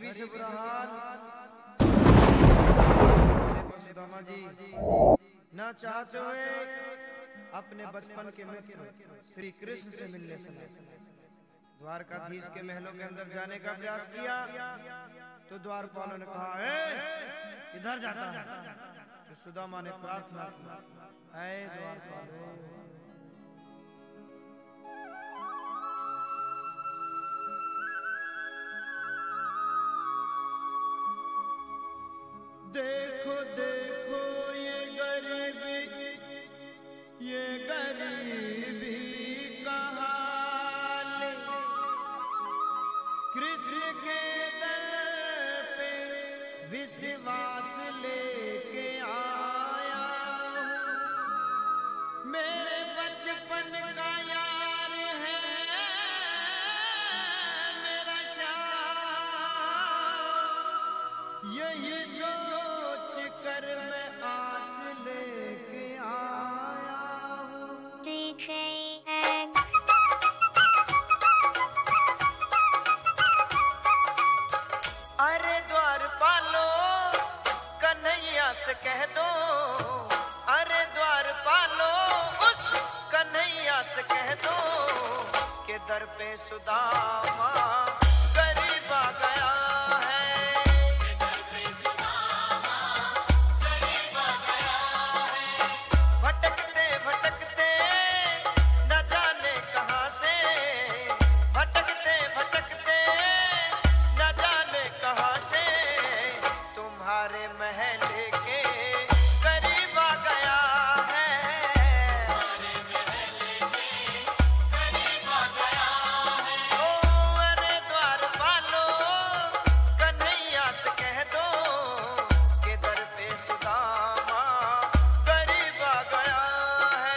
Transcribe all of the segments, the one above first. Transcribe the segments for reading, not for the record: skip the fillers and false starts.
गरीबी से बुरा हाल। सुदामा जी ना चाहते हुए अपने बचपन के मित्र श्री कृष्ण से मिलने चले। द्वारकाधीश के महलों के अंदर जाने का प्रयास किया तो द्वारपालों ने कहा इधर जाता है। तो सुदामा ने प्रार्थना की, ऐ द्वारपालों देखो देखो ये गरीबी का हाल, कृष्ण के दर पे विश्वास लेके आया हूँ। मेरे बचपन का यार है मेरा श्याम, यही सोच कर मैं आस लेके आया हूँ। अरे द्वारपालो कन्हैया से कह दो, अरे द्वारपालो उस कन्हैया से कह दो कि दर पे सुदामा गरीब आ गया है। भटकते भटकते न जाने कहां से, भटकते भटकते न जाने कहां से तुम्हारे महल के करीब आ गया है। ओ अरे द्वारपालो कन्हैया से कह दो कि दर पे सुदामा गरीब आ गया है।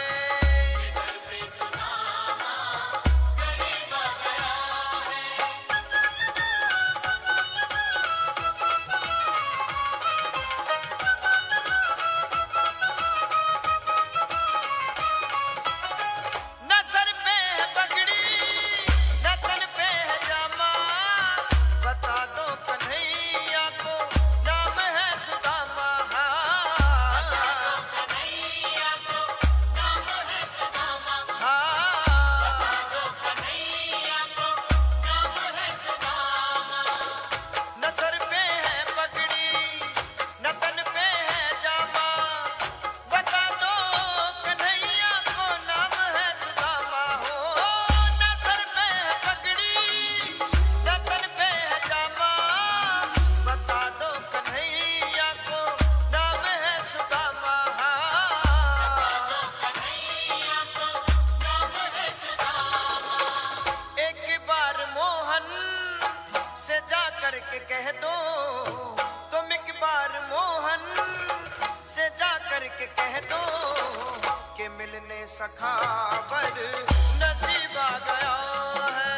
न सर पे है पगड़ी न तन पे है जामा, बता दो कन्हैया को नाम है सुदामा। न सर पे है पगड़ी न तन पे है जामा, बता दो कन्हैया को नाम है सुदामा हो। न सर पे है पगड़ी न तन पे है जामा, बता दो कन्हैया को नाम है सुदामा। एक बार मोहन से जा करके कह दो, तुम एक बार मोहन से जा करके कह दो कि मिलने सखावर नसीब आ गया है।